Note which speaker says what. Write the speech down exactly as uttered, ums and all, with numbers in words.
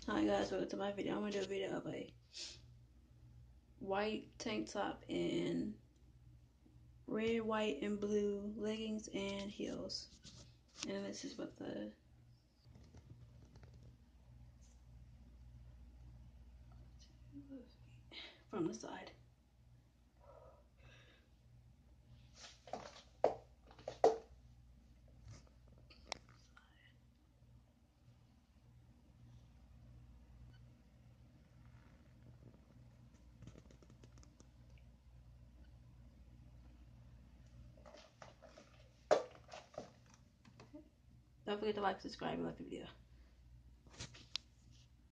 Speaker 1: Hi guys, welcome to my video. I'm gonna do a video of a white tank top and red, white, and blue leggings and heels. And this is what the from the side. Don't forget to like, subscribe, and like the video.